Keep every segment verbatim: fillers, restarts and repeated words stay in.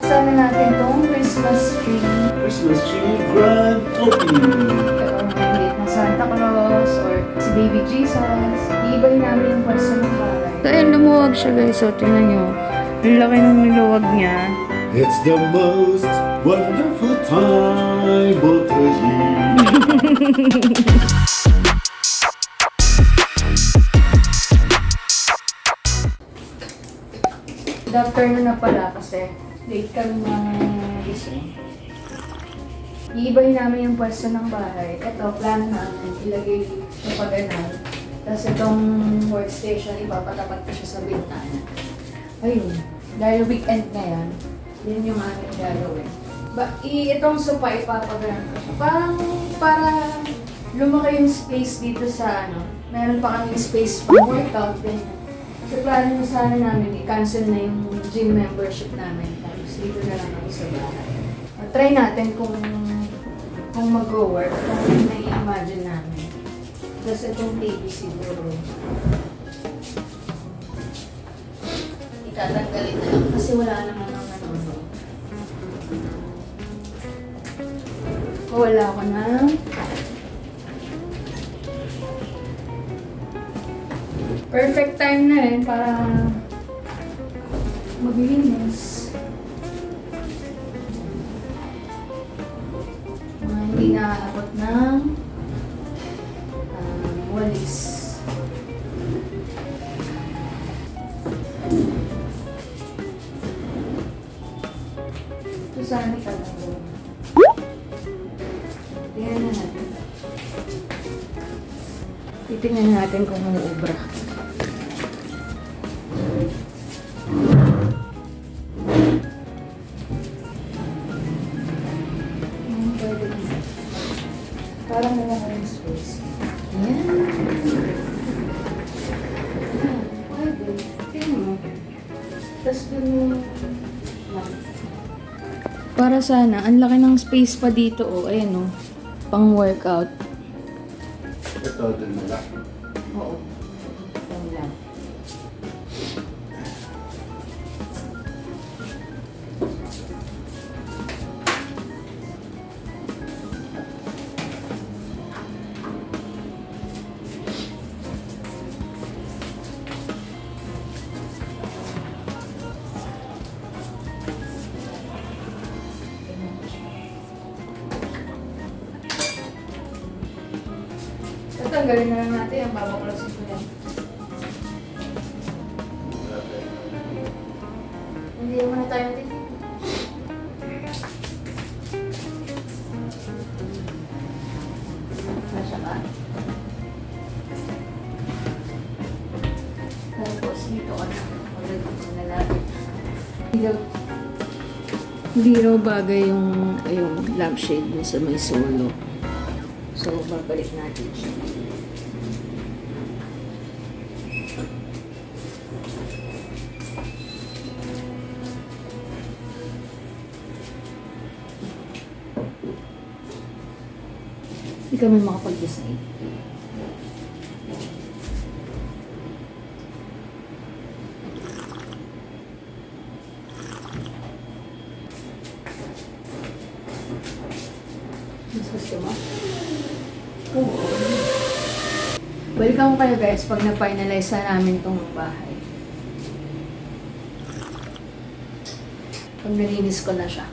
Sana natin tong Christmas tree. Christmas tree grand opening. Pero maliit na Santa Claus or si Baby Jesus. Iibahin namin yung pwesto ng bahay. So ayun, lumuwag siya guys. So tingnan nyo. Ang laki ng niluwag niya. It's the most wonderful time of the year. Good afternoon na pala kasi late kami mag-gising. Iibahin namin yung pwesto ng bahay. Ito, plano namin. Ilagay sa paganan. Tapos itong workstation, ipapatapat ko siya sa bintana. Ayun. Dahil weekend na yan, yun yung aming gagawin. Ba, i itong sopa, ipapaganan ko siya. Parang, para lumaki yung space dito sa ano. Meron pa kaming space for workout. Ganyan. Sa plano na sana namin, i-cancel na yung gym membership namin. Tapos dito na lang ako sa bahay. Uh, try natin kung kung mag-work, kung nai-imagine namin. Tapos itong T V siguro. Itatanggalin na lang kasi wala naman ang nanonood. Wala ko na. Perfect time na rin para maglinis. Mga hindi naaabot ng uh, walis. Ito sana talaga. Tingnan na natin. Titingnan natin kung umuubra. Parang wala ka yung space. Yan. Yan. Pwede. Tingnan mo. Tapos dun yung... Para sana, ang laki ng space pa dito, oh. Ayan, oh. Pang workout. Ito, dun nila. Oo. Ito lang. Tanggalin na lang natin ang babaklasin ko yan. Hindi naman na tayo natin. Masya ka. Tapos dito ka na. Magagawin ko na natin. Hindi raw bagay yung, yung lampshade mo sa may solo. So, babalik natin siya. Hindi kami makapag-design. Mas gusto mo? Oo. Welcome kayo guys pag na-finalize na namin itong bahay. Pag nalinis ko na siya.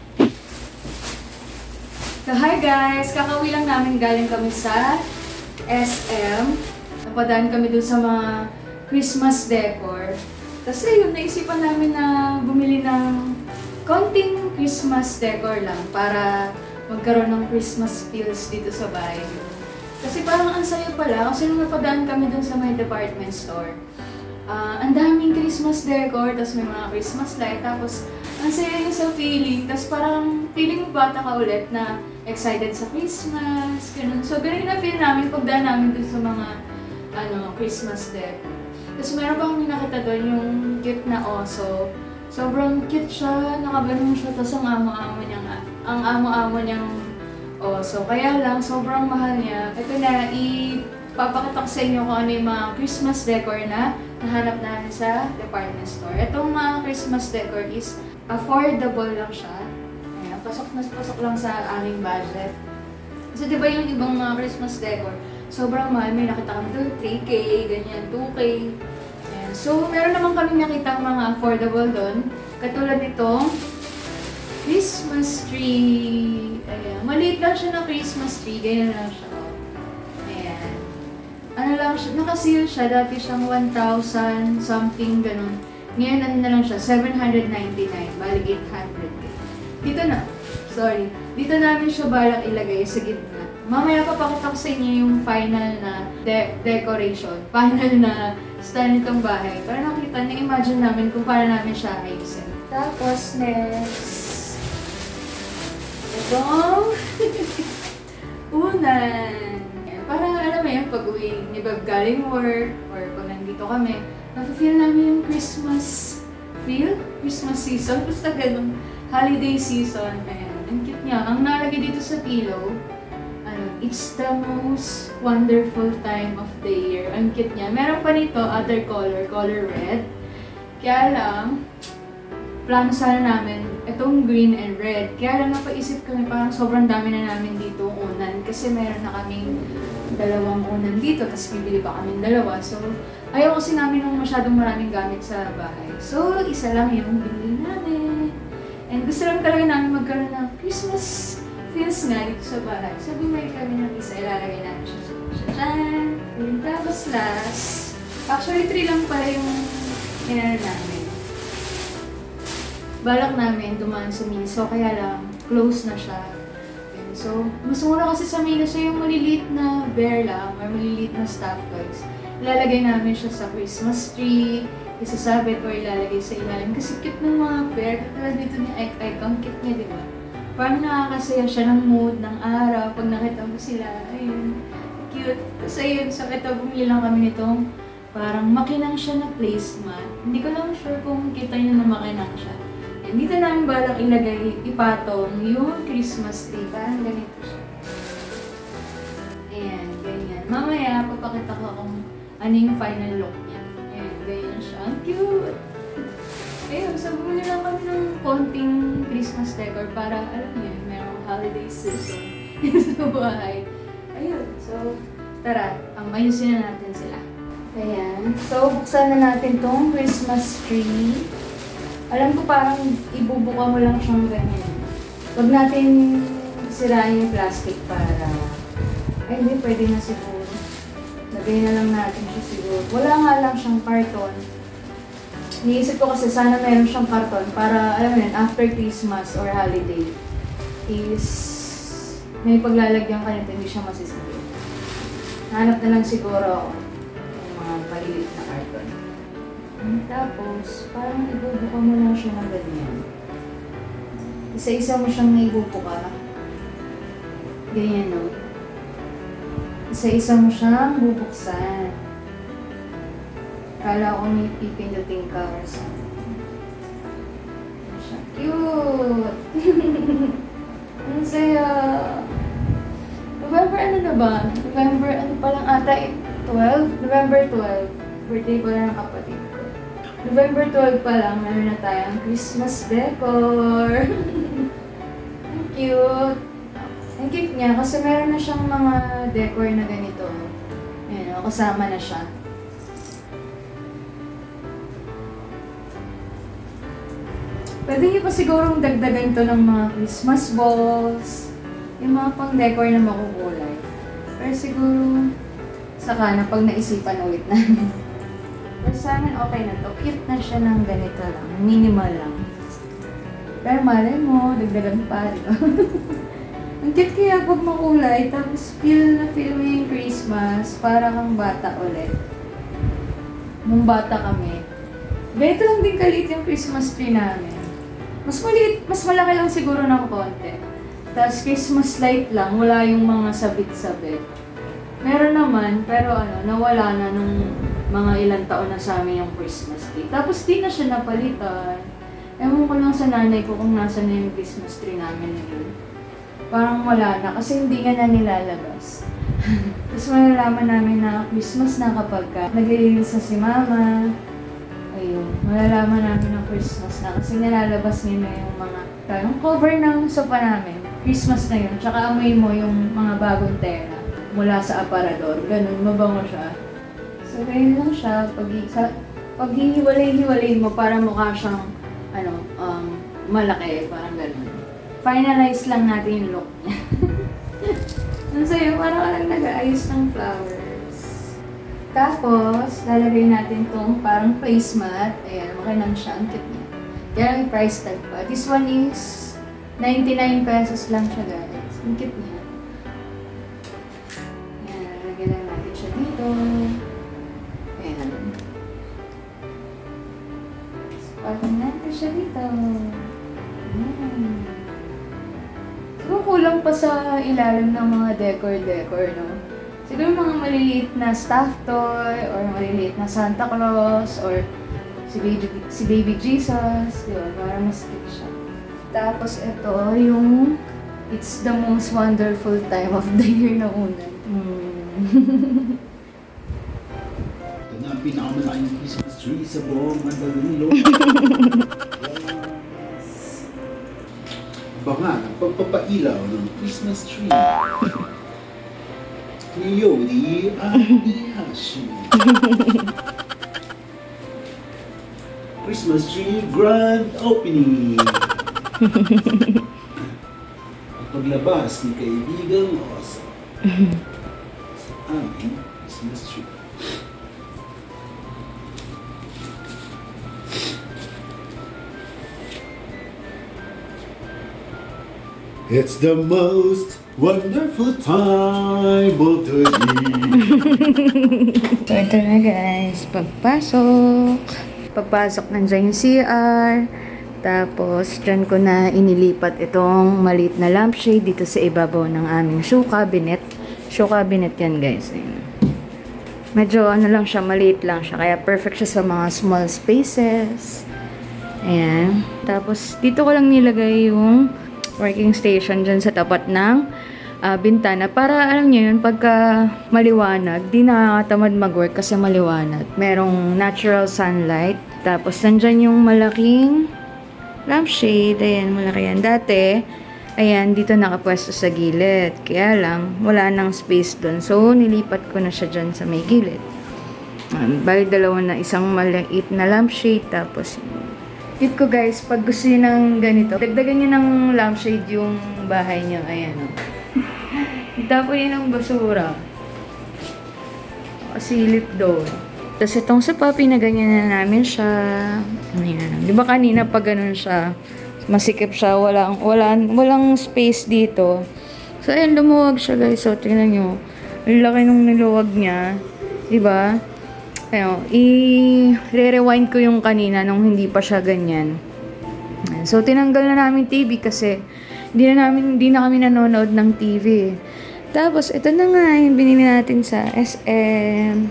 So hi guys! Kakauwi lang namin, galing kami sa S M. Napadaan kami dun sa mga Christmas decor. Kasi yun, naisipan namin na bumili ng konting Christmas decor lang para magkaroon ng Christmas feels dito sa bahay. Kasi parang ang saya pala, kasi nung napadaan kami dun sa may department store, uh, ang daming Christmas decor, tapos may mga Christmas light, tapos ang saya yung sa feeling, tapos parang feeling mo bata ka ulit na excited sa Christmas, ganun. So, ganun na feel namin pagdaan namin dun sa mga ano, Christmas decor. Tapos meron pa kami nakita doon yung cute na oso. Sobrang cute siya, nakaganong siya, tapos ang amo-amo niya nga, ang amo-amo niyang oso. Kaya lang, sobrang mahal niya. Ito na, ipapakita ko sa inyo kung ano yung mga Christmas decor na nahanap namin sa department store. Itong mga Christmas decor is affordable lang siya. Ayan, pasok na pasok lang sa aming budget. Kasi di ba yung ibang mga Christmas decor, sobrang mahal. May nakita kami doon, three K, ganyan, two K. Ayan. So, meron naman kami nakita mga affordable doon. Katulad nitong Christmas tree. Ayan. Maliit lang siya na Christmas tree. Ganyan lang siya. Ayan. Ano lang siya, naka-sale siya. Dati siyang one thousand something, ganun. Ngayon, ano na lang siya, seven hundred ninety-nine. Bali, eight hundred. Dito na. Sorry. Dito namin siya balak ilagay sa gitna. Mamaya papakita ko sa inyo yung final na de decoration. Final na style nitong bahay. Para nakita niyo, imagine namin kung paano namin siya ayusin. Tapos, next. Itong unan. Parang alam mo yun, pag uwi ni Bob galing work, or pag nandito kami, napafeel namin yung Christmas feel, Christmas season, basta ganun, holiday season. Ayan, ang cute niya. Ang nalagay dito sa pillow, ano, it's the most wonderful time of the year. Ang cute niya. Meron pa nito, other color, color red. Kaya lang, plano sana namin itong green and red. Kaya lang napaisip kami, parang sobrang dami na namin dito unan. Kasi meron na kaming dalawang unan dito, tapos bibili pa kaming dalawa. So, ayaw kasi namin ng masyadong maraming gamit sa bahay. So, isa lang yung binili namin. And gusto lang talaga namin magkaroon ng Christmas feels nga dito sa bahay. So, bumili kami ng isa, ilalagay namin siya. Tadaan! And tapos last, actually three lang pala yung inano namin. Balak namin dumaan sa Miniso, kaya lang close na siya. And so, mas mura kasi sa Miniso yung maliliit na bear lang or maliliit na stuffed toys. Ilalagay namin siya sa Christmas tree, isasabit or ilalagay sa ilalim. Kasi cute ng mga bear. Katulad dito ni Ike Ike, ang cute niya, di ba? Parang nakakasaya siya ng mood, ng araw, pag nakita mo sila. Ayun, cute. Kasi yun, so ito, bumili lang kami nitong parang makinang siya na placemat. Hindi ko lang sure kung kita niyo na makinang siya. And dito namin balak ilagay, ipatong yung Christmas tree. Parang ganito siya. Ayan, ganyan. Mamaya, papakita ko kung ano yung final look niya. Ayan, ganyan siya. Ang cute! Ayun, so bumili lang kami ng konting Christmas decor para, alam niyo, merong holiday season sa bahay. Ayun, so tara, um, ayusin na natin sila. Ayan, so buksan na natin tong Christmas tree. Alam ko parang ibubuka mo lang siyang ganyan. Huwag natin sirain yung plastic para... Ay, hindi. Pwede na siguro. Lagay na lang natin siya siguro. Wala nga lang siyang karton. Niisip ko kasi sana meron siyang karton para, alam mo yun, after Christmas or holiday is may paglalagyan ka nito, hindi siya masisipin. Hanap na lang siguro ako ng mga palilit na karton. Tapos, parang ibubuka mo lang siya ng ganyan. Isa-isa mo siyang ibubuka. Ganyan, no? Isa-isa mo siyang bubuksan. Kala ko may pipindutin ka or something. Siya. Cute! Ang saya! November ano na ba? November ano pa lang ata? twelve? November twelve. Birthday ko lang ng kapatid. November twelve pa lang, meron na tayong Christmas decor. Ang cute. Ang cute niya kasi meron na siyang mga decor na ganito. Ayan, kasama na siya. Pwede niyo pa sigurong dagdagan to ng mga Christmas balls. Yung mga pang-decor na makukulay. Pero siguro, saka na pag naisipan ulit namin. Pero sa amin, okay na to. Cute na siya ng ganito lang. Minimal lang. Pero malay mo, dagdagan pa, di ba? Ang cute kaya pag makulay, tapos feel na feel mo yung Christmas, para kang bata ulit. Nung bata kami. Ganito lang din kaliit yung Christmas tree namin. Mas maliit, mas malaki lang siguro ng konti. Tapos Christmas light lang, wala yung mga sabit-sabit. Meron naman, pero ano, nawala na nung mga ilang taon na sa amin yung Christmas tree. Tapos di na siya napalitan. Ewan ko lang sa nanay ko kung nasa na yung Christmas tree namin ngayon. Parang wala na kasi hindi nga na nilalabas. Tapos malalaman namin na Christmas na kapag ka naglilinis na si mama. Ayun. malalaman namin ng Christmas na kasi nilalabas nila yung mga yung cover ng sofa namin. Christmas na yun. Tsaka amoy mo yung mga bagong tela mula sa aparador. Ganun, mabango siya. So, ganyan lang siya. Pag, sa, pag hihiwalay-hiwalay mo, para mukha siyang ano, um, malaki. Parang ganun. Finalize lang natin yung look niya. Ang sayo, parang ka lang nag-aayos ng flowers. Tapos, lalagay natin tong parang placemat. Ayan, makinang siya. Ang cute niya. Kaya may price tag pa. This one is ninety-nine pesos lang siya, guys. Ang cute niya. Ayan, lalagyan lang natin siya dito. Ayan. Spotting natin siya dito. Ayan. Siguro kulang pa sa ilalim ng mga decor-decor, no? Siguro mga maliliit na stuffed toy, or maliliit na Santa Claus, or si Baby, si Baby Jesus, di ba? Para mas cute siya. Tapos ito, yung It's the Most Wonderful Time of the Year na una. Hmm. Ito na ang pinakamalaking Christmas tree sa buong Mandaluyong. Baka ang pagpapailaw ng Christmas tree. Ni Yodi ang Hashi. Christmas tree grand opening. Ang paglabas ni kaibigang Osa sa aming Christmas tree. It's the most wonderful time of the year. So ito na guys, pagpasok. Pagpasok nandiyan yung C R. Tapos dyan ko na inilipat itong maliit na lampshade dito sa ibabaw ng aming shoe cabinet. Shoe cabinet yan guys. Ayan. Medyo ano lang siya, maliit lang siya. Kaya perfect siya sa mga small spaces. Ayan. Tapos dito ko lang nilagay yung working station dyan sa tapat ng uh, bintana. Para alam nyo yun, pagka maliwanag, di nakakatamad mag-work kasi maliwanag. Merong natural sunlight. Tapos nandyan yung malaking lampshade. Ayan, malaki yan. Dati, ayan, dito nakapwesto sa gilid. Kaya lang, wala nang space doon. So, nilipat ko na siya dyan sa may gilid. Um, bali dalawa na, isang maliit na lampshade. Tapos, tip ko guys, pag gusto nyo ng ganito, dagdagan nyo ng lampshade yung bahay nyo. Ayan o. Tapos yun ang basura. Silip doon. Tapos itong sa puppy na ganyan na namin siya. Ayan. Di ba kanina pag ganun siya, masikip siya, walang, walang, walang space dito. So ayan, lumuwag siya guys. So tingnan nyo. Ang laki nung niluwag niya. Di ba? Ayun, i-rewind ko yung kanina nung hindi pa siya ganyan. So, tinanggal na namin T V kasi hindi na, namin, hindi na kami nanonood ng T V. Tapos, ito na nga yung binili natin sa S M.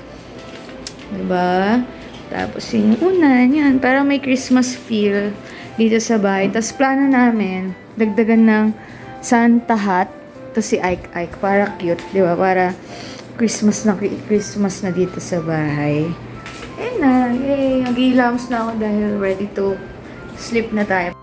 Diba? Tapos, yung una, yan. Para may Christmas feel dito sa bahay. Tapos, plano namin, dagdagan ng Santa hat. Ito si Ike Ike. Para cute. Diba? Para Christmas na Christmas na dito sa bahay. Ayun na. Yay! Mag-ilams na ako dahil ready to sleep na tayo.